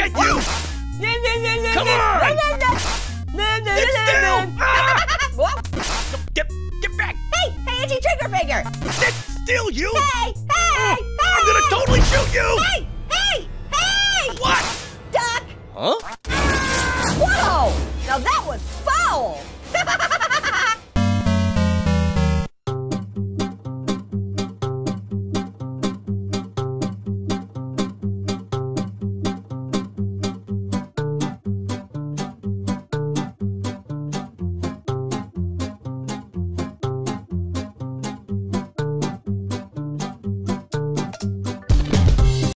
like you! Come on! Sit still! Get back! Hey, Itchy Trigger Finger! Sit still, you! Hey! I'm gonna totally shoot you! Hey! What? Duck! Huh?